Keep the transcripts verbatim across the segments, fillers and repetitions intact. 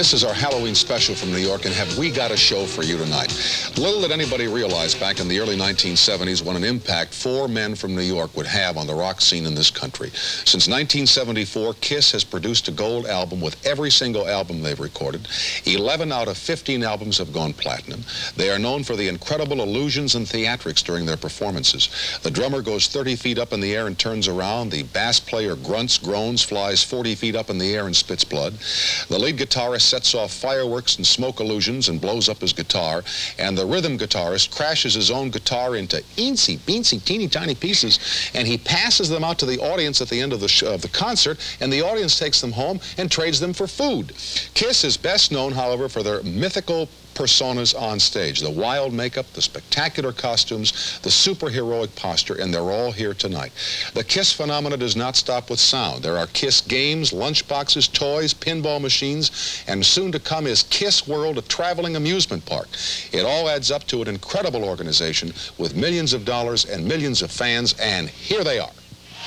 This is our Halloween special from New York, and have we got a show for you tonight. Little did anybody realize back in the early nineteen seventies what an impact four men from New York would have on the rock scene in this country. Since nineteen seventy-four, KISS has produced a gold album with every single album they've recorded. eleven out of fifteen albums have gone platinum. They are known for the incredible illusions and theatrics during their performances. The drummer goes thirty feet up in the air and turns around. The bass player grunts, groans, flies forty feet up in the air and spits blood. The lead guitarist sets off fireworks and smoke illusions and blows up his guitar, and the rhythm guitarist crashes his own guitar into eensy, beensy, teeny tiny pieces, and he passes them out to the audience at the end of the, sh of the concert, and the audience takes them home and trades them for food. KISS is best known, however, for their mythical personas on stage, the wild makeup, the spectacular costumes, the superheroic posture, and they're all here tonight. The KISS phenomena does not stop with sound. There are KISS games, lunchboxes, toys, pinball machines, and soon to come is KISS World, a traveling amusement park. It all adds up to an incredible organization with millions of dollars and millions of fans, and here they are.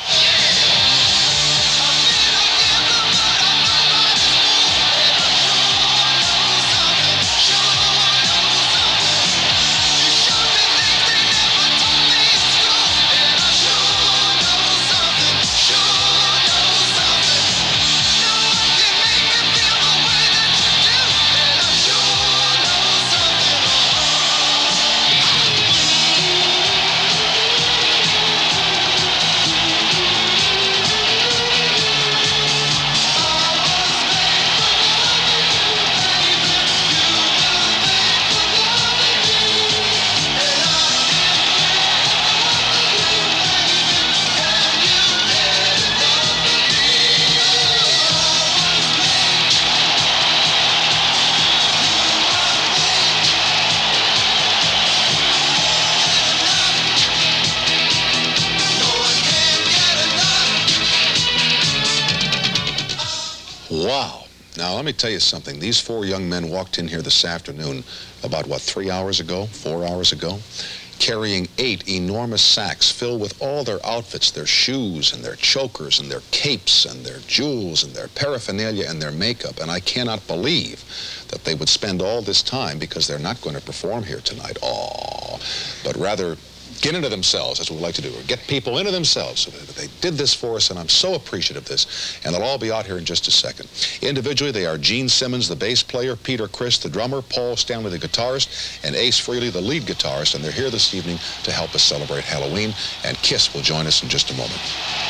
Wow. Now, let me tell you something. These four young men walked in here this afternoon about, what, three hours ago, four hours ago, carrying eight enormous sacks filled with all their outfits, their shoes and their chokers and their capes and their jewels and their paraphernalia and their makeup. And I cannot believe that they would spend all this time, because they're not going to perform here tonight, oh, but rather get into themselves, as we like to do, or get people into themselves. So they did this for us, and I'm so appreciative of this. And they'll all be out here in just a second. Individually, they are Gene Simmons, the bass player, Peter Criss, the drummer, Paul Stanley, the guitarist, and Ace Frehley, the lead guitarist. And they're here this evening to help us celebrate Halloween. And KISS will join us in just a moment.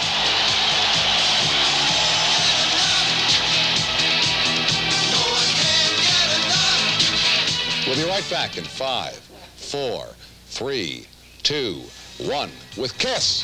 We'll be right back in five, four, three, two, one, with KISS.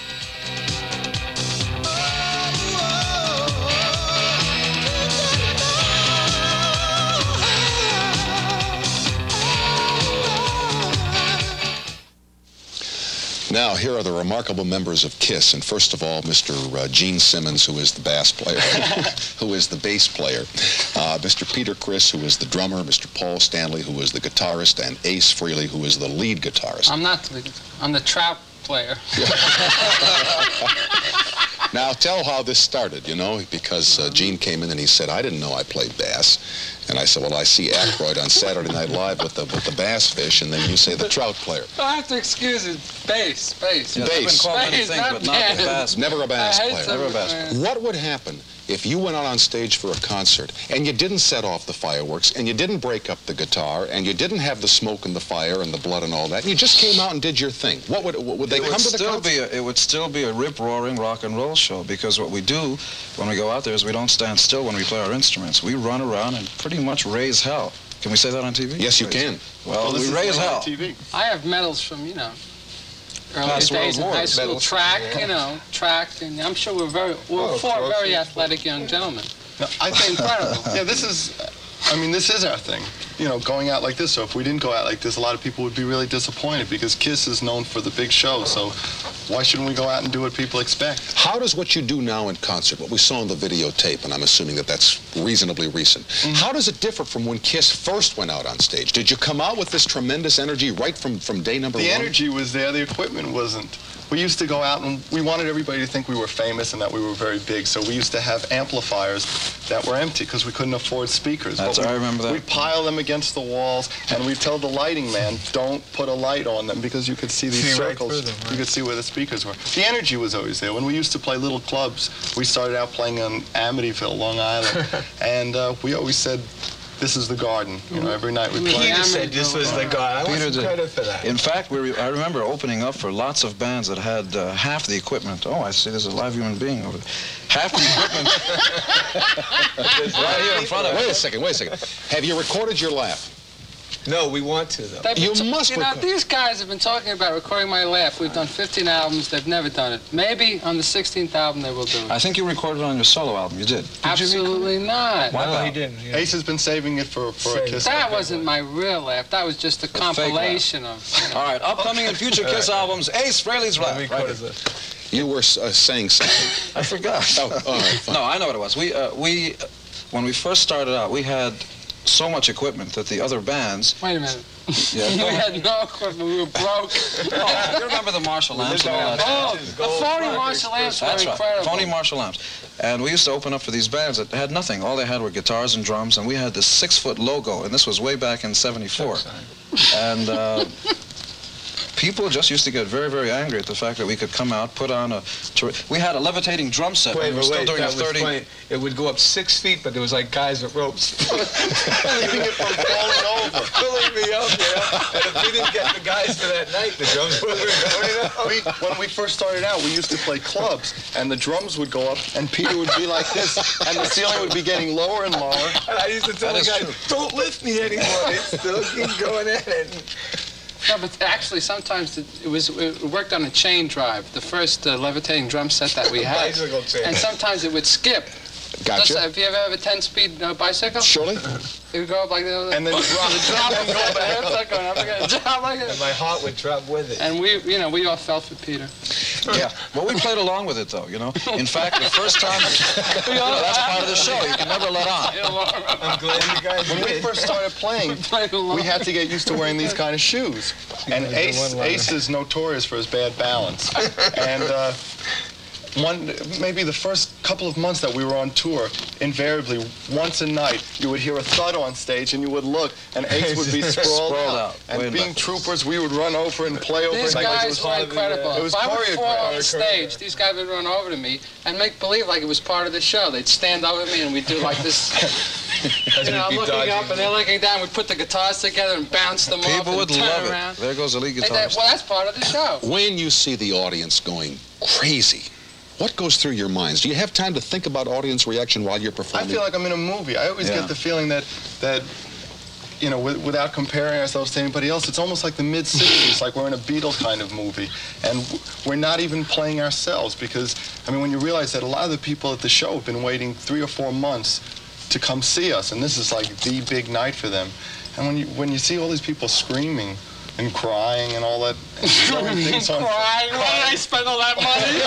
Now, here are the remarkable members of KISS, and first of all, Mister Uh, Gene Simmons, who is the bass player, who is the bass player, uh, Mister Peter Criss, who is the drummer, Mister Paul Stanley, who is the guitarist, and Ace Frehley, who is the lead guitarist. I'm not the, I'm the trap player. Now, tell how this started, you know, because uh, Gene came in and he said, I didn't know I played bass. And I said, well, I see Aykroyd on Saturday Night Live with the, with the bass fish, and then you say the trout player. I have to excuse it. Bass, bass. Yeah, bass. Bass, anything, not but not the bass. Never a bass I hate player. some- Never a bass player. What would happen if you went out on stage for a concert and you didn't set off the fireworks and you didn't break up the guitar and you didn't have the smoke and the fire and the blood and all that, and you just came out and did your thing? What would, would they It come would to the still concert? be a, it would still be a rip-roaring rock and roll show, because what we do when we go out there is we don't stand still when we play our instruments. We run around and pretty much raise hell. Can we say that on T V? Yes, you Raise- can. Well, this we is raise on hell. T V. I have medals from, you know, early Past days in World high Wars. school Medals. track, Yeah. you know, track, and I'm sure we're very, we're Oh, four trophies. very athletic young gentlemen. No, I think, Incredible. yeah, this is, I mean, this is our thing, you know, going out like this. So if we didn't go out like this, a lot of people would be really disappointed, because KISS is known for the big show. So why shouldn't we go out and do what people expect? How does what you do now in concert, what we saw on the videotape, and I'm assuming that that's reasonably recent, mm-hmm. how does it differ from when KISS first went out on stage? Did you come out with this tremendous energy right from, from day number The one? energy was there, the equipment wasn't. we used to go out and we wanted everybody to think we were famous and that we were very big. So we used to have amplifiers that were empty because we couldn't afford speakers. That's, we, I remember that. We'd pile them against the walls, and we'd tell the lighting man, don't put a light on them because you could see these See right circles. through them, right? You could see where the speakers were. The energy was always there. When we used to play little clubs, we started out playing in Amityville, Long Island, and uh, we always said, this is the Garden. You know, every night we play. Peter said this was the guy. I want Peter some did. credit for that. In fact, we re I remember opening up for lots of bands that had uh, half the equipment. Oh, I see there's a live human being over there. Half the equipment right here in front of us. Wait a second, wait a second. Have you recorded your laugh? No, we want to, though. They've You been t- must You know, record. these guys have been talking about recording my laugh. We've done fifteen albums. They've never done it. Maybe on the sixteenth album they will do it. I think you recorded it on your solo album. You did. did Absolutely not. Why No, not? he didn't. Yeah. Ace has been saving it for, for a Save it. Kiss. That wasn't my real laugh. That was just a fake laugh. compilation of. You know. All right, upcoming and future Kiss albums, Ace Frehley's Let Rap. me Right quote here. this. You were uh, saying something. I forgot. Oh, all right, fine. No, I know what it was. We, uh, we, uh, when we first started out, we had so much equipment that the other bands. Wait a minute. Yeah, We had no equipment. We were broke. Oh, you remember the Marshall lamps and all that? Oh, the phony Marshall amps were That's right, incredible. phony Marshall lamps. And we used to open up for these bands that had nothing. All they had were guitars and drums, and we had this six-foot logo, and this was way back in seventy-four. And uh, people just used to get very, very angry at the fact that we could come out, put on a... We had a levitating drum set. Wait, we were but still wait, doing that a was thirty... funny. It would go up six feet, but there was like guys with ropes. Keeping it from falling over. Pulling me up, you know? And if we didn't get the guys for that night, the drums were going up. We, when we first started out, we used to play clubs, and the drums would go up, and Peter would be like this, and the ceiling would be getting lower and lower. And I used to tell That the is guys, true. don't lift me anymore. They still keep going at it. No, but actually, sometimes it, it was it worked on a chain drive. The first uh, levitating drum set that we had, Bicycle chain. and sometimes it would skip. Gotcha. Just, have you ever have a ten-speed uh, bicycle? Surely? It would go up like that. And then drop, drop and go back. It's like going up again. Drop like And that. my heart would drop with it. And we, you know, we all fell for Peter. Yeah, well, we played along with it, though, you know. In fact, the first time, you know, that's part of the show. You can never let on. I'm glad you guys when we did. first started playing, Played along. we had to get used to wearing these kind of shoes. And guys did Ace, one line. Ace is notorious for his bad balance. And uh, one, maybe the first couple of months that we were on tour, invariably, once a night, you would hear a thud on stage, and you would look, and Ace would be sprawled, Sprawled out. out, And way being back. troopers, we would run over and play over. These like it guys was were part of the, uh, incredible. it was If I would fall on the choreographed. stage, these guys would run over to me and make believe like it was part of the show. They'd stand over me and we'd do like this. As You know, I'm we'd be looking dodging up and they're looking down. We put the guitars together and bounce them off People and would turn love around. it. There goes the lead Hey, that- guitarist. well, that's part of the show. When you see the audience going crazy, what goes through your minds? Do you have time to think about audience reaction while you're I performing? feel like I'm in a movie. I always Yeah. get the feeling that, that you know, with, without comparing ourselves to anybody else, it's almost like the mid sixties, like we're in a Beatle kind of movie. And w- we're not even playing ourselves because, I mean, when you realize that a lot of the people at the show have been waiting three or four months to come see us, and this is like the big night for them. And when you, when you see all these people screaming and crying and all that, and throwing things on... Crying. Why did I spend all that money?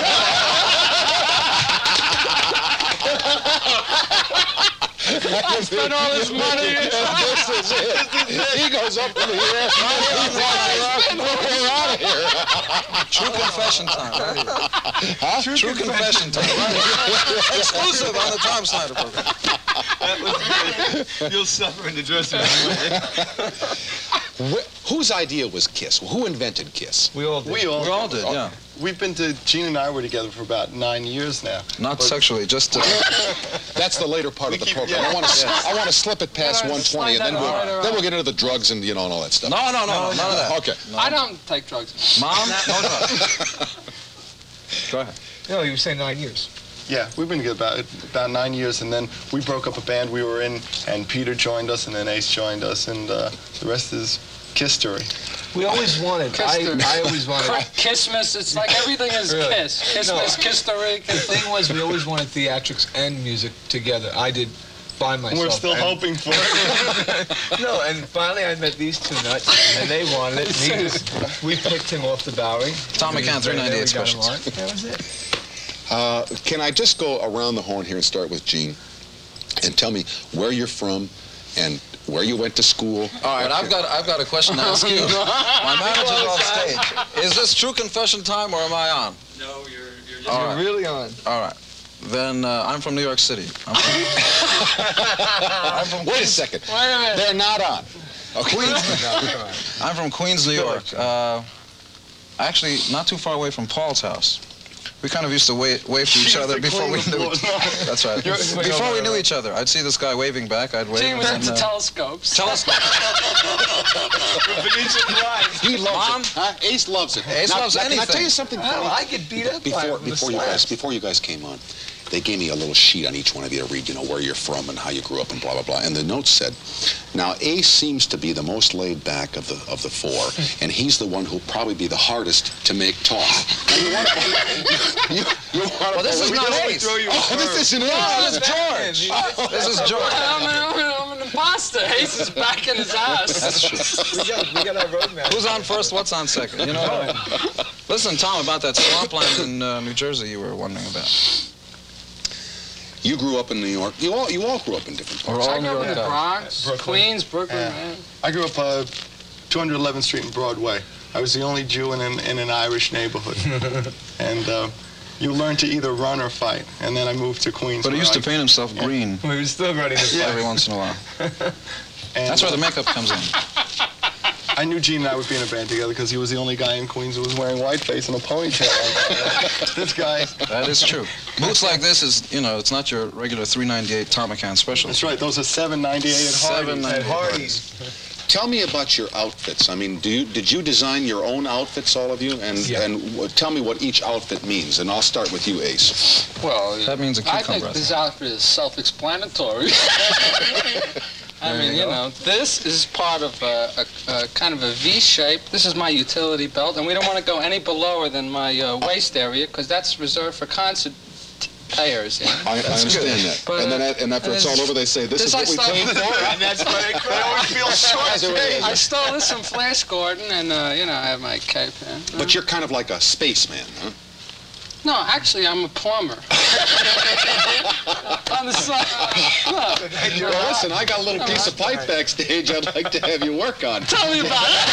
I spent all this money. This is it. He goes up in the air. We're out of here. True confession time, right here. Huh? True, True confession time, right here. Exclusive on the Tom Snyder program. That was good. You'll suffer in the dressing room. Wh- Whose idea was Kiss? Who invented Kiss? We all did. We all, We all did, yeah. We've been to, Gene and I were together for about nine years now. Not But- sexually, just uh, That's the later part We of the keep- program. yeah. I want to I want to slip it past No, no, one twenty, and then slide that we'll, right around. then we'll get into the drugs and, you know, and all that stuff. no, no, no, no, none of that. Okay. I don't take drugs. Mom, no drugs. Go ahead. No, you were saying nine years. Yeah, we've been together about about nine years, and then we broke up a band we were in, and Peter joined us, and then Ace joined us, and uh, the rest is Kiss story. We always wanted. I, Kissed I always wanted. Kissmas, it's like everything is Really? Kiss. Kissmas, No. Kiss story. The thing was, we always wanted theatrics and music together. I did by myself. We're still and- hoping for it. No, and finally I met these two nuts, and they wanted it. And he just, we picked him off the Bowery. Tom McCann, three ninety-eight We got him Specials. on. That was it. Uh, can I just go around the horn here and start with Gene and tell me where you're from and where you went to school. All right, I've got I've got a question to ask you. My manager's on stage. Is this true confession time, or am I on? No, you're you're, All you're right. really on. All right. Then uh, I'm from New York City. I'm from, I'm from Wait a Queens. second. Wait a minute. They're not on. Oh, Queens. No, come on. I'm from Queens, New York. Uh, actually, not too far away from Paul's house. We kind of used to wait, wave to each She other used to before we clean knew the each floor. other. That's right. You're- Before we knew each other, I'd see this guy waving back, I'd wave. Gene was and into then, uh, telescopes. telescope. Venetian blinds. He loves Mom? it. Huh? Ace loves it. Ace now, loves now, Can I anything. tell you something funny? Oh, I get beat up by Before, it with before the you guys, slaps. before you guys came on, they gave me a little sheet on each one of you to read, you know, where you're from and how you grew up and blah blah blah. And the note said, "Now Ace seems to be the most laid back of the of the four, and he's the one who'll probably be the hardest to make talk." Now, you want to, you, you want Well, this is not Ace. Oh, this isn't Ace. Oh, this is George. This is George. I'm an, I'm an imposter. Ace is back in his ass. That's true. we got we got our roadmap. Who's on first? What's on second? You know. Listen, Tom, about that swampland in uh, New Jersey you were wondering about. You grew up in New York. You all you all grew up in different We're parts. all I grew New up in York the guys. Bronx, Brooklyn. Queens, Brooklyn, Yeah. man. I grew up uh, two eleventh Street and Broadway. I was the only Jew in an, in an Irish neighborhood. And uh, you learn to either run or fight. And then I moved to Queens. But he where used I- to paint himself green We were still running this. every once in a while. and, That's where uh, the makeup comes in. I knew Gene and I would be in a band together because he was the only guy in Queens who was wearing whiteface and a ponytail. This guy. That is true. Boots like this is, you know, it's not your regular three ninety-eight Tomacan special. That's right. Those are seven ninety-eight at seven Hardee's. At ninety-eight. Hardee's. Tell me about your outfits. I mean, do you, did you design your own outfits, all of you? And Yeah. and w- tell me what each outfit means. And I'll start with you, Ace. Well, That means a I cucumber. think this outfit is self-explanatory. I There mean, you you go. know, this is part of a, a, a kind of a V shape. This is my utility belt, and we don't want to go any belower than my uh, waist area because that's reserved for concert t- payers. You know? I, I understand that. But, and then uh, a- and after it's all over, they say, this, this is I what we saw- paid for. And that's why they They always feel short. I stole this from Flash Gordon, and uh, you know, I have my cape. Yeah. But you're kind of like a spaceman, huh? No, actually, I'm a plumber. On the side. Look, Well, listen, I got a little piece of pipe backstage I'd like to have you work on. tell me about it.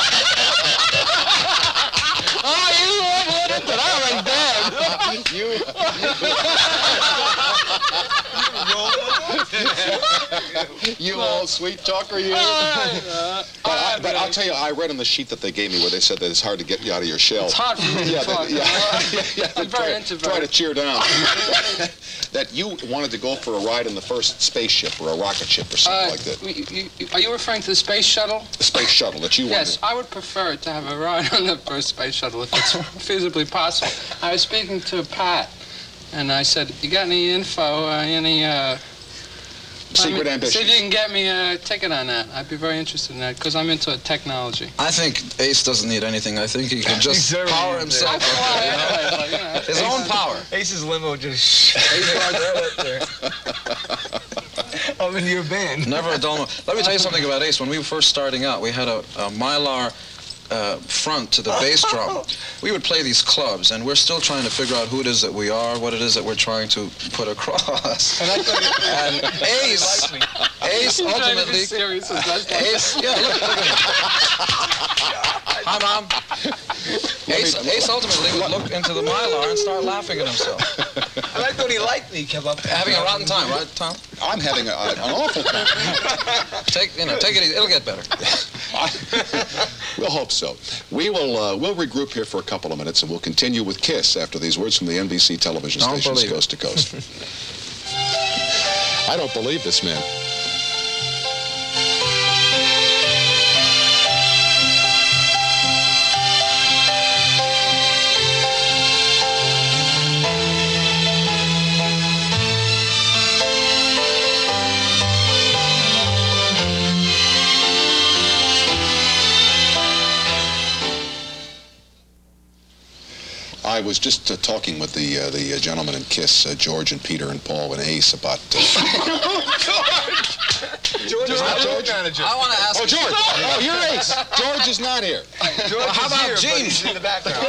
Oh, you won't let it, but I'm in bed. You, you old sweet talker, you. Uh, But, I, but I'll tell you, I read on the sheet that they gave me where they said that it's hard to get you out of your shell. It's hard for me to Yeah, talk. that- yeah, yeah, yeah, I'm very try, introverted. try to cheer down. That you wanted to go for a ride in the first spaceship or a rocket ship or something Uh, like that. you- you- are you referring to the space shuttle? The space shuttle that you Yes, wanted. I would prefer to have a ride on the first space shuttle if it's feasibly possible. I was speaking to Pat, and I said, "You got any info? Uh, any uh, Secret I mean, ambitions. See if you can get me a ticket on that. I'd be very interested in that because I'm into technology." I think Ace doesn't need anything. I think he can just He's already power there. himself. I up fly there, you know? anyway, but, you know, His own power. Ace's limo just I'm in your band. Never a dull moment. Let me tell you something about Ace. When we were first starting out, we had a, a Mylar uh, front to the bass drum. We would play these clubs, and we're still trying to figure out who it is that we are, what it is that we're trying to put across. And I thought And Ace, you liked me. Ace He's trying to be ultimately, serious as best I Ace, yeah, look, look at him. Hi, Mom. Ace, Ace ultimately would look into the Mylar and start laughing at himself. And I thought he liked me. He kept up. Having a rotten time, right, Tom? I'm having a, a, an awful time. Take, you know, take it easy. It'll get better. We'll hope so. We will uh, we'll regroup here for a couple of minutes, and we'll continue with KISS after these words from the N B C television Don't stations, believe it. coast to coast. I don't believe this, man. I was just uh, talking with the uh, the uh, gentlemen in KISS, uh, George and Peter and Paul and Ace, about. Uh, George is Not my George? manager. I want to ask oh, George! Oh, you're Ace. George is not here. George how is about here, but Gene? he's in the background.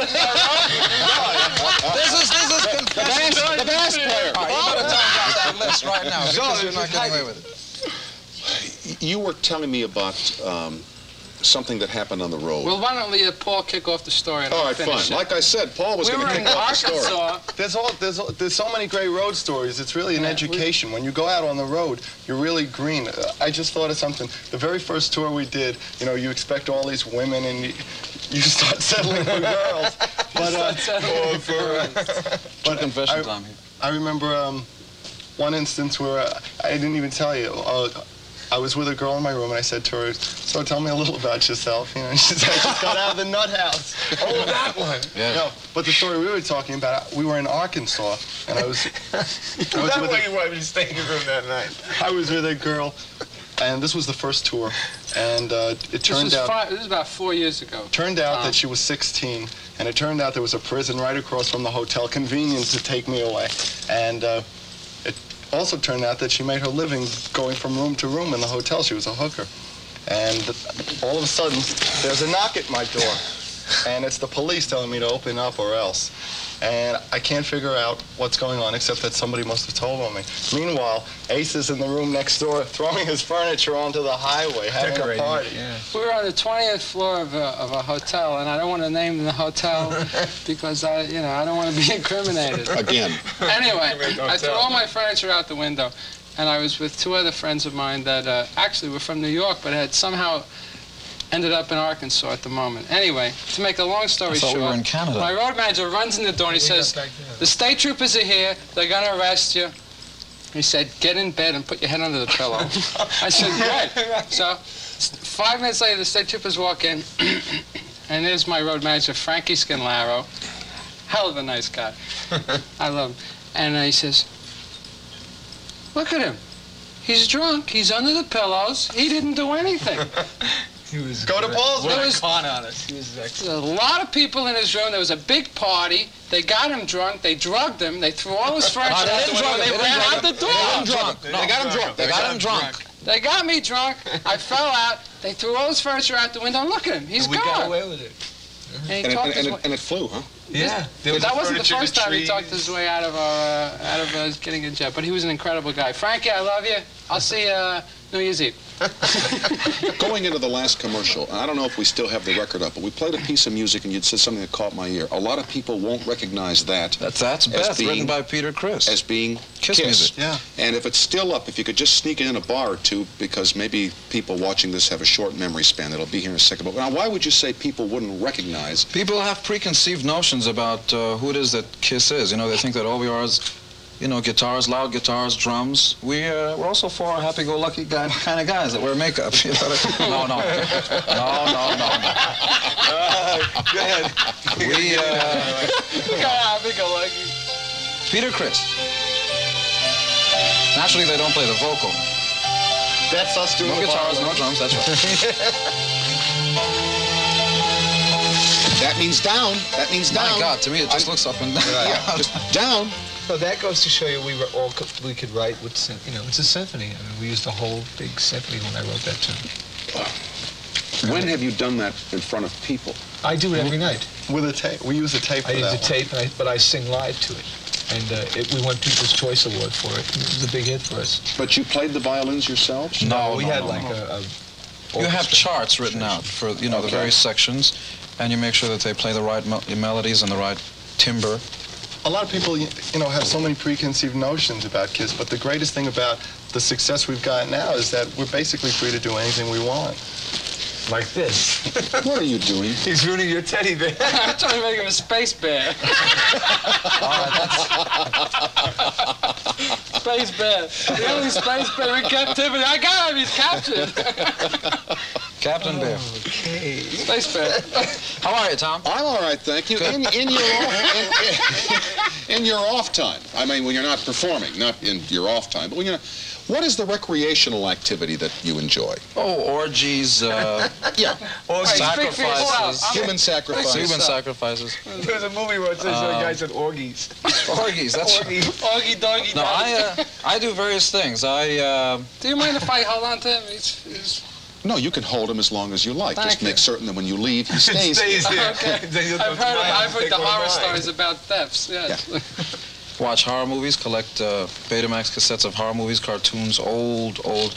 This is, this is The bass, the bass player. All right, you better tell him about that list right now because George you're not is getting away hiding. with it. you were telling me about um, something that happened on the road. Well, why don't we let Paul kick off the story and All I'll right, finish fine. it. Like I said, Paul was We going to were kick in off the story. Arkansas. There's all there's all- there's so many great road stories. It's really an Yeah, education. When you go out on the road, you're really green. Uh, I just thought of something. The very first tour we did, you know, you expect all these women and you, you start settling for girls. But uh, Oh, but confession I, time here. I remember um, one instance where uh, I didn't even tell you. Uh, I was with a girl in my room, and I said to her, "So tell me a little about yourself." You know, and she said, "I just got out of the nut house." Oh, that one. Yeah. No, but the story we were talking about, we were in Arkansas, and I was, I Is was that with why a, you wanted me to stay in your room that night? I was with a girl, and this was the first tour, and uh, it This turned was, out five, this was about four years ago. turned out Um, that she was sixteen, and it turned out there was a prison right across from the hotel, convenient to take me away, and. Uh, Also turned out that she made her living going from room to room in the hotel. She was a hooker. And all of a sudden, there's a knock at my door. And it's the police telling me to open up or else. And I can't figure out what's going on except that somebody must have told on me. Meanwhile, Ace is in the room next door throwing his furniture onto the highway, having Decorating, a party. yeah. We were on the twentieth floor of a, of a hotel, and I don't want to name the hotel because I, you know, I don't want to be incriminated. Again. Anyway, Make I threw hotel. all my furniture out the window, and I was with two other friends of mine that uh, actually were from New York, but had somehow ended up in Arkansas at the moment. Anyway, to make a long story I thought short, we were in Canada. my road manager runs in the door and he says, "The state troopers are here. They're going to arrest you." He said, "Get in bed and put your head under the pillow." I said, "Good." So five minutes later, the state troopers walk in, and there's my road manager, Frankie Scanlaro. Hell of a nice guy. I love him. And uh, he says, "Look at him. He's drunk. He's under the pillows. He didn't do anything." He was Go to Paul's There room. was con on us. He was like, a lot of people in his room. There was a big party. They got him drunk. They drugged him. They threw all his furniture they out the didn't window. drug They him. They ran didn't out the drug him. door. drunk. They No, got him drunk. They got him drunk. They got me drunk. I fell out. They threw all his furniture out the window. And look at him. He's we gone. got away with it. And he And it, talked and, his and, way. it, and it flew, huh? Yeah. There was That a wasn't the furniture first time he retrieve. talked his way out of our uh, out of us getting in jail. But he was an incredible guy. Frankie, I love you. I'll see you uh, New Year's Eve. Going into the last commercial, and I don't know if we still have the record up, but we played a piece of music and you'd said something that caught my ear. A lot of people won't recognize that That's that's As Beth, being- written by Peter Criss. as being Kiss Kiss. music. Yeah. And if it's still up, if you could just sneak it in a bar or two, because maybe people watching this have a short memory span. It'll be here in a second. But now, why would you say people wouldn't recognize? People have preconceived notions about uh, who it is that Kiss is. You know, they think that all we are is, you know, guitars, loud guitars, drums. We, uh, we're also four happy-go-lucky guy, kind of guys that wear makeup. You know? No, no. No, no, no, no. Go ahead. We, uh, Happy-go-lucky. Peter Criss. Naturally, they don't play the vocal. That's us doing No the guitars, no violin. drums, that's right. That means down. That means down. My God, to me, it just looks up and down. Yeah, just down. So that goes to show you we were all co- we could write with sym- you know it's a symphony. I mean we used a whole big symphony when I wrote that tune. When have you done that in front of people? I do it every night. With a tape. We use a tape for I use that the one. tape, and I, but I sing live to it, and uh, it, we won People's Choice Award for it. It was a big hit for us. But you played the violins yourselves? No, we no, had no, like no. a, a You have orchestra. charts written out for, you know, the Okay. various sections, and you make sure that they play the right mel- melodies and the right timbre. A lot of people, you you know, have so many preconceived notions about Kiss, but the greatest thing about the success we've got now is that we're basically free to do anything we want. like this. What are you doing? He's ruining your teddy bear. I'm trying to make him a space bear. Space bear. The only space bear in captivity. I got him. He's captured. Captain Bear. Okay. Space bear. How are you, Tom? I'm all right, thank you. In, in, your off, in, in your off time, I mean, when you're not performing, not in your off time, but when you're, what is the recreational activity that you enjoy? Oh, orgies, uh, Yeah, Or Speak for yourself. sacrifices. I'm- human sacrifice. Human sacrifices. There's a movie where it says a guy said orgies. Orgies, that's... Orgies. Oggy doggy No, doggy. I, uh, I do various things. I, uh, Do you mind if I hold on to him? He's, he's... No, you can hold him as long as you like. Thank Just you. make certain that when you leave, he stays. Stays here. Okay. Then you'll I've go to heard, my house, I've heard take the one of horror mine. stories about thefts. Yes. watch horror movies, collect uh, Betamax cassettes of horror movies, cartoons, old, old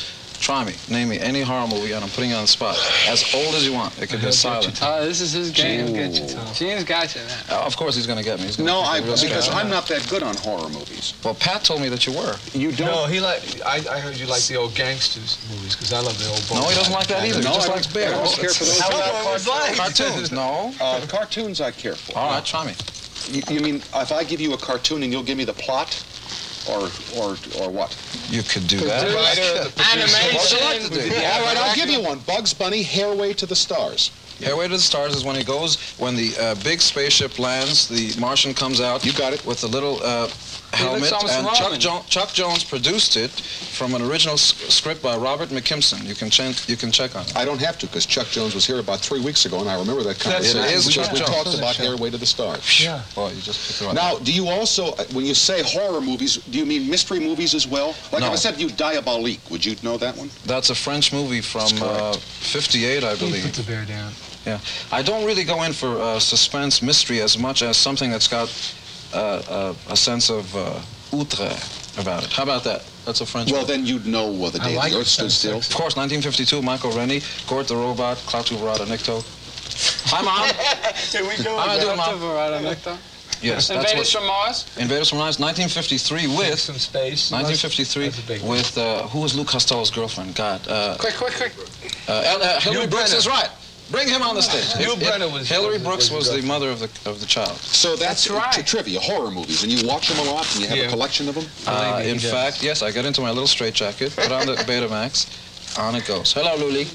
Try me. Name me any horror movie, and I'm putting you on the spot. As old as you want. It could be silent. Oh, this is his game. Gene will get you, Tom. Gene's got you, man. Uh, of course he's going to get me. He's gonna No, make I, me real because scared. I'm not that good on horror movies. Well, Pat told me that you were. You don't? No, he like. I, I heard you like the old gangsters movies because I love the old. No, he doesn't like that either. No, he just I likes don't- I bears. don't care for those. How about cartoons? Cartoons. No. Uh, cartoons I care for. All right, try me. You, you mean if I give you a cartoon and you'll give me the plot? Or, or, or what? You could do that. The writer, the producer. Animation. What would you like to do? Yeah, All right, I'll director. give you one. Bugs Bunny, Hairway to the Stars. Airway to the Stars is when he goes, when the uh, big spaceship lands, the Martian comes out. You got it. With the little uh, helmet. almost And Chuck, Roman. jo Chuck Jones produced it from an original s script by Robert McKimson. You can, ch you can check on it. I don't have to, because Chuck Jones was here about three weeks ago, and I remember that conversation. It is because Chuck we Jones. talked about Sure. Hairway to the Stars. Yeah. Boy, you just picked the right Now, do you also, uh, when you say horror movies, do you mean mystery movies as well? Like No. if I said you Diabolique, would you know that one? That's a French movie from uh, fifty-eight, I He believe. put the bear down. Yeah. I don't really go in for uh, suspense mystery as much as something that's got uh, uh, a sense of uh, outre about it. How about that? That's a French Well, movie. then you'd know uh, the I day like the it. Earth stood Sounds still. sexy. Of course, nineteen fifty-two, Michael Rennie, Gort the Robot, Klaatu Barada Nikto. Hi, Mom. Here we go. How am I doing, Doctor Mom? Verada Nectar. Yes, that's Invaders what... from Mars. Invaders from Mars, nineteen fifty-three with... Some space. nineteen fifty-three That's a big one. with... Uh, who was Lou Costello's girlfriend? God. Uh, Quick, quick, quick. uh, El- uh, Hillary Neil Brooks Brenner. is right. Bring him on the stage. Neil If- Brenner if was- Hillary was- Brooks was was the the mother of the of the child. So that's, That's right. uh, trivia, horror movies, and you watch them a lot, and you have Yeah. a collection of them? Uh, me, he in does. fact, yes, I get into my little straitjacket, put on the Betamax, on it goes. Hello, Luli.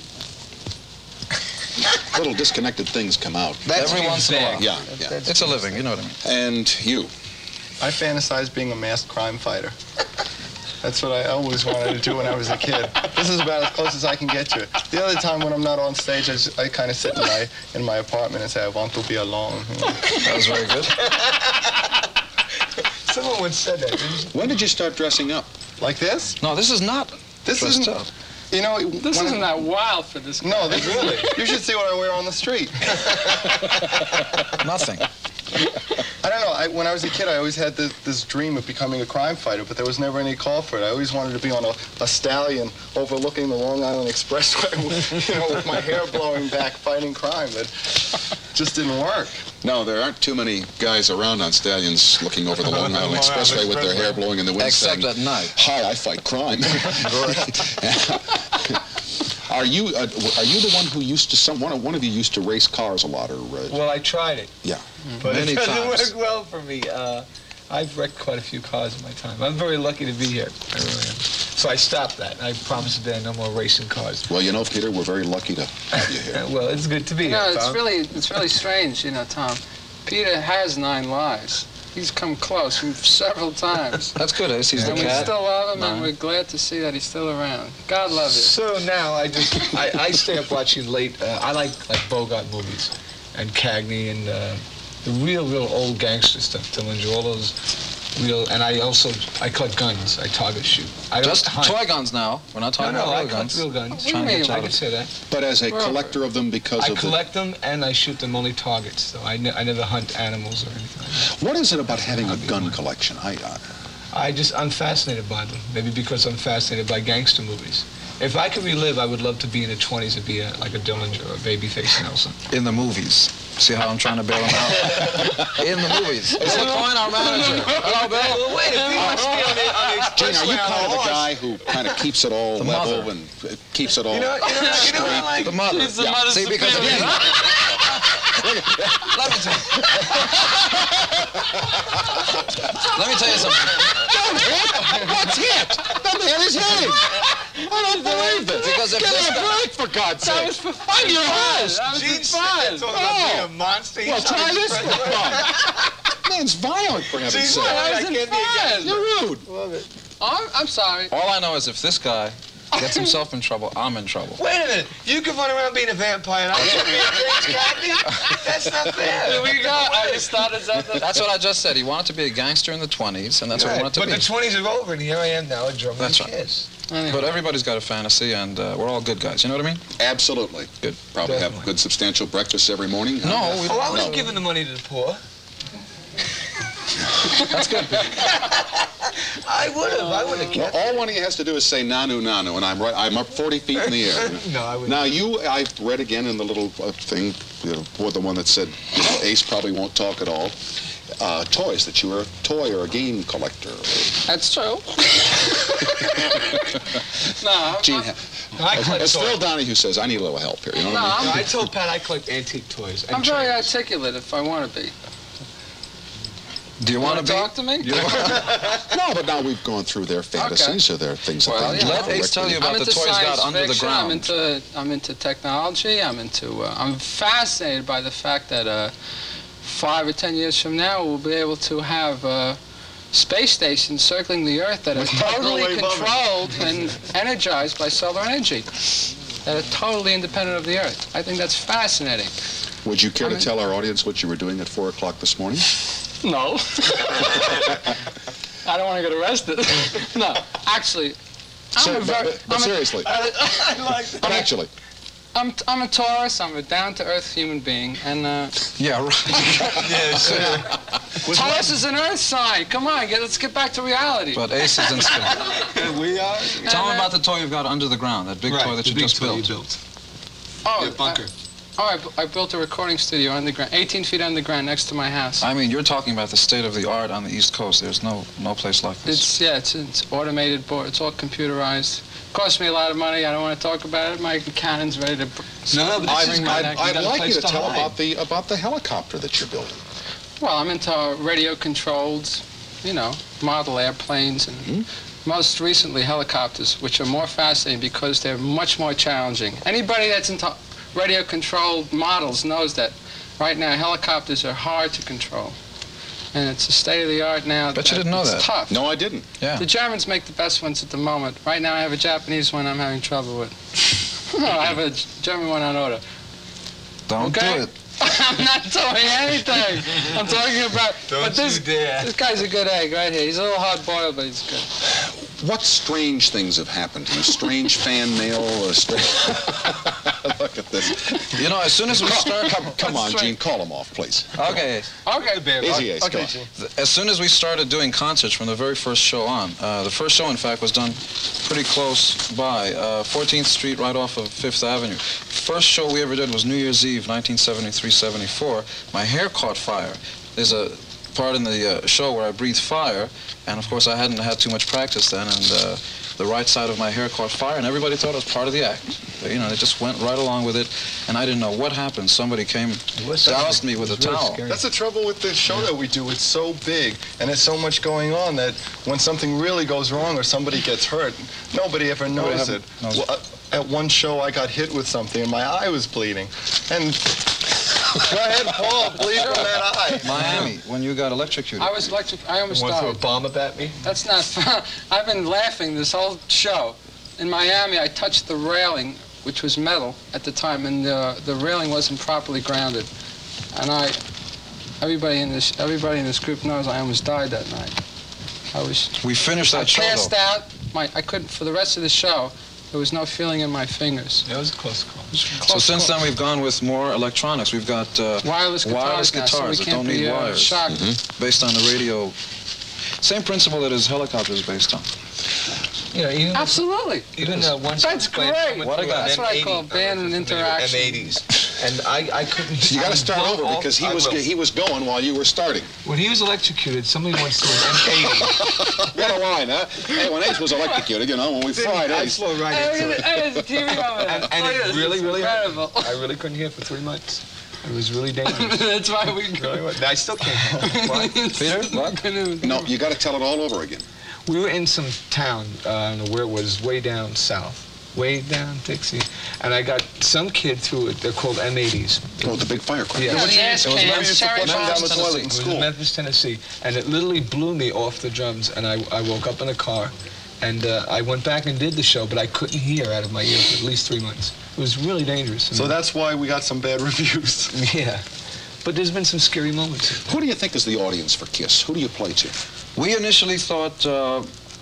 Little disconnected things come out. That's Every Gene's once in a bag. while. Yeah, yeah. That's- It's a living, you know what I mean. And you? I fantasize being a masked crime fighter. That's what I always wanted to do when I was a kid. This is about as close as I can get to it. The other time when I'm not on stage, I, just, I kind of sit in my in my apartment and say, I want to be alone. That was very good. Someone once said that, didn't you? When did you start dressing up? Like this? No, this is not This dressed isn't. up. You know, This when isn't I, that wild for this guy. No, this really. You should see what I wear on the street. Nothing. I don't know. I, when I was a kid, I always had this, this dream of becoming a crime fighter, but there was never any call for it. I always wanted to be on a, a stallion overlooking the Long Island Expressway, with, you know, with my hair blowing back, fighting crime. But just didn't work. No, there aren't too many guys around on stallions looking over the Long Island Long Island Expressway with their hair Expressway. blowing in the wind Except saying, at night. hi, I fight crime. Are you uh, are you the one who used to, some, one, of, one of you used to race cars a lot, or? Uh, Well, I tried it, yeah. but Many it doesn't times. work well for me. Uh, I've wrecked quite a few cars in my time. I'm very lucky to be here. I really am. So I stopped that. I promised today no more racing cars. Well, you know, Peter, we're very lucky to have you here. Well, it's good to be You here, know, it's Tom. really, it's really strange, you know, Tom. Peter has nine lives. He's come close several times. That's good, Ace. He's the And we cat. still love him, and Nine. we're glad to see that he's still around. God love you. So now I just I, I stay up watching late. Uh, I like like Bogart movies, and Cagney and uh, the real real old gangster stuff. Dillinger, all those real. And I also I collect guns. I target shoot. I don't Just hunt. toy guns now. We're not No, talking no, about I real collect guns. real guns. What do you Trying to mean? get you I out can of say that. But as a Well, collector of them because I of collect them and I shoot them only targets. So I, ne I never hunt animals or anything like that. the... What is it about having a gun collection? I, uh, I just, I'm fascinated by them. Maybe because I'm fascinated by gangster movies. If I could relive, I would love to be in the twenties and be a, like a Dillinger or a Babyface Nelson. In the movies. See how I'm trying to bail him out? In the movies. It's LaCoin, our manager. Hello, Bill. Well, wait, if he wants to be on the, on the Gene, are you expressway on kind a of the horse- guy who kind of keeps it all The level mother. and uh, keeps it all You know, you know, you know what I like? The mother. He's the mother See, because superior. again, let me tell you. Let me tell you something. What's hit? The man is hitting. I don't believe this. Because if Give this me a guy- break, for God's That sake. was for fun. I'm your host. That was Gene for fun. Snyder talking about being a monster. Well, He's on try the this for expressway. fun. Man's violent, for heaven's Gene sake. Snyder, I That was can't be fun. against You're rude. Love it. Oh, I'm, I'm sorry. All I know is if this guy gets himself in trouble, I'm in trouble. Wait a minute. You can run around being a vampire and I can't be a James Cagney? That's not Here fair. we go. I just started something. That's what I just said. He wanted to be a gangster in the twenties, and that's what he Right, wanted to but be. the twenties are over and here I am now, a drummer That's and right. Kiss. But everybody's got a fantasy, and uh, we're all good guys. You know what I mean? Absolutely. Good. Probably have Definitely. good substantial breakfast every morning. No, we, Oh, I was No. giving the money to the poor. that's good. I would have. I would have Well, kept all one of you has to do is say nanu nanu, and I'm right. I'm up forty feet in the air. No, I wouldn't. Now you, I read again in the little uh, thing, you know, or the one that said, you know, Ace probably won't talk at all. Uh, toys, that you were a toy or a game collector. That's true. No, I'm, Gene, I'm, I collect it's toys. Phil Donahue says, I need a little help here. You know No, what I mean? No, I told Pat I collect antique toys. and I'm very trains. articulate if I want to be. Do you want Want to to be? talk to me? No, but now we've gone through their fantasies or their things that Well, they yeah. do. Let Ace tell you I'm about the into toys science got under the fiction, I'm ground. into, I'm into technology. I'm into. Uh, I'm fascinated by the fact that uh, five or ten years from now we'll be able to have uh, space stations circling the Earth that are totally Microwave oven. controlled and energized by solar energy, that are totally independent of the Earth. I think that's fascinating. Would you care I to mean- tell our audience what you were doing at four o'clock this morning? No. I don't want to get arrested. No, actually, I'm Ser- a very. but, but I'm a- seriously, I like that. but actually, I'm, I'm a Taurus, I'm a down-to-earth human being, and uh, Yeah, right. Yeah, sure. Taurus is an earth sign. Come on, get, let's get back to reality. But Ace is instant. And we are. Tell him about the toy you've got under the ground, that big Right, toy that the you big just toy built. you built. oh, Your bunker. I, oh, I, bu- I built a recording studio underground, eighteen feet underground next to my house. I mean, you're talking about the state of the art on the East Coast. There's no no place like this. It's, yeah, it's, it's automated board, it's all computerized. Cost me a lot of money, I don't want to talk about it. My cannon's ready to... br- No, no, but this I'd, is good. I'd, You I'd got a like you place to tell hide. about the about the helicopter that you're building. Well, I'm into radio-controlled, you know, model airplanes, and Mhm. most recently helicopters, which are more fascinating because they're much more challenging. Anybody that's into radio-controlled models knows that right now helicopters are hard to control. And it's a state-of-the-art now. Bet you didn't know it's that. tough. No, I didn't. Yeah. The Germans make the best ones at the moment. Right now I have a Japanese one I'm having trouble with. No, I have a German one on order. Don't Okay. do it. I'm not doing anything. I'm talking about... Don't but this, you dare. This guy's a good egg right here. He's a little hard-boiled, but he's good. What strange things have happened to you? Strange fan mail or strange... Look at this. You know, as soon as we start... Come, come on, That's Gene, right. call him off, please. Okay. Okay. Easy, Ace, Okay, go on. Gene. As soon as we started doing concerts from the very first show on, uh, the first show, in fact, was done pretty close by, uh, fourteenth Street, right off of Fifth Avenue. First show we ever did was New Year's Eve, nineteen seventy-three seventy-four. My hair caught fire. There's a part in the uh, show where I breathe fire, and of course I hadn't had too much practice then, and uh, the right side of my hair caught fire, and everybody thought it was part of the act. But, you know, they just went right along with it, and I didn't know what happened. Somebody came, doused me with a towel. That's the trouble with the show that we do. It's so big, and there's so much going on that when something really goes wrong or somebody gets hurt, nobody ever knows it. knows Well, uh, at one show, I got hit with something, and my eye was bleeding. And go ahead, Paul, bleed from that eye. Miami, when you got electrocuted. I was electric. I almost Want to throw a died. bomb up at me? That's not fun. I've been laughing this whole show. In Miami, I touched the railing, which was metal at the time, and the, the railing wasn't properly grounded. And I, everybody in this, everybody in this group knows I almost died that night. I was, We finished I that show, passed though. out. My, I couldn't, for the rest of the show, there was no feeling in my fingers. That was a close call. It was So close since call. then, we've gone with more electronics. We've got uh, wireless guitars, wireless now, so we guitars that can't don't be need uh, wires. shocked. Based on the radio. Same principle that his helicopter is based on. You know, even Absolutely. even uh, once That's I played great. someone What through I got? an That's what I M eighty, call don't know band if you're familiar with interaction. M eighties, and I I couldn't. You got I to start was over blown because he off. was I will. he was going while you were starting. When he was electrocuted, somebody once threw an M eighty. What a line, huh? Hey, when Ace was electrocuted, you know, when we fried I Ace. flew right into it. Hey, there's a T V over there. And, and Look at it this. really, It's really hurt. incredible. I really couldn't hear for three months. It was really dangerous. That's why we Really was. I still can't. Why? Peter, what? No, you got to tell it all over again. We were in some town, uh, I don't know where it was, way down south. Way down Dixie. And I got some kid through it. They're called M eighties. Oh, the big firecracker. Yeah. Yeah, the ass It was cans, when we used to cherry flush them down the bombs. toilet in It was school. in Memphis, Tennessee, and it literally blew me off the drums, and I, I woke up in a car, and uh, I went back and did the show, but I couldn't hear out of my ear for at least three months. It was really dangerous. So that's why we got some bad reviews. Yeah. But there's been some scary moments. Who do you think is the audience for KISS? Who do you play to? We initially thought, uh,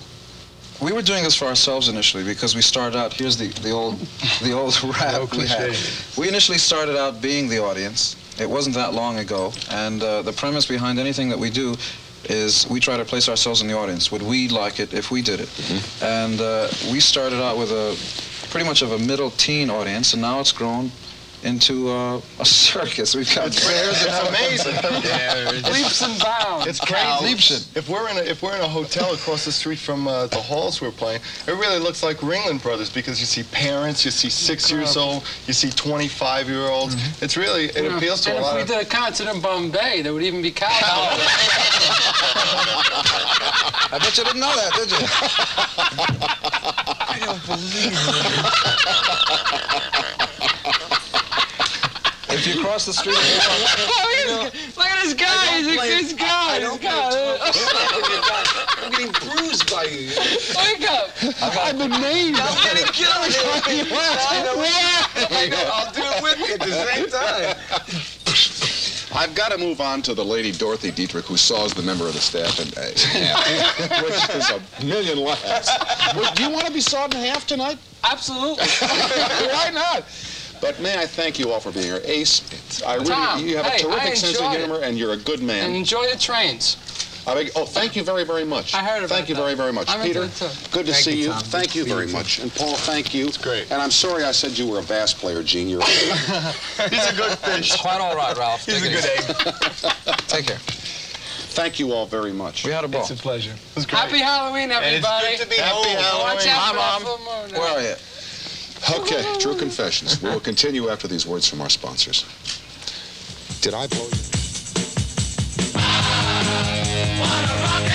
we were doing this for ourselves initially because we started out, here's the, the old the old rap No we had. cliche. We initially started out being the audience. It wasn't that long ago, and uh, the premise behind anything that we do is we try to place ourselves in the audience. Would we like it if we did it? Mm-hmm. And uh, we started out with a pretty much of a middle teen audience, and now it's grown into uh, a circus. We've got it's, it's amazing. Yeah, leaps and bounds. It's crazy. If we're in a if we're in a hotel across the street from uh, the halls we're playing, it really looks like Ringling Brothers because you see parents, you see six years old, you see twenty-five year olds. Mm-hmm. It's really it yeah. appeals to and a lot. And if we of... did a concert in Bombay, there would even be cows. I bet you didn't know that, did you? I don't believe it. If you cross the street, oh, look, look at this guy! He's a good guy. I don't play I'm getting bruised by you. Wake up! I've been maimed. I'm getting killed. I know. I'll do it with you at the same time. I've got to move on to the lady Dorothy Dietrich, who saws the member of the staff in half, which is a million laughs. Well, do you want to be sawed in half tonight? Absolutely. Why not? But may I thank you all for being here. Ace, I really, Tom, you have hey, a terrific sense of humor, it. and you're a good man. And enjoy the trains. I beg, oh, thank you very, very much. I heard about Thank you that. very, very much. I'm Peter, into it too. good to thank see you. you. Tom. Thank you very much. And Paul, thank you. It's great. And I'm sorry I said you were a bass player, Gene. You're He's a good fish. Quite all right, Ralph. He's Take a good egg. Take care. Thank you all very much. We had a ball. It's a pleasure. It was great. Happy Halloween, everybody. And it's good to be Happy home. Halloween. Watch out Hi, for Mom. that full moon. Where are you? Okay, True Confessions. We will continue after these words from our sponsors. Did I blow you?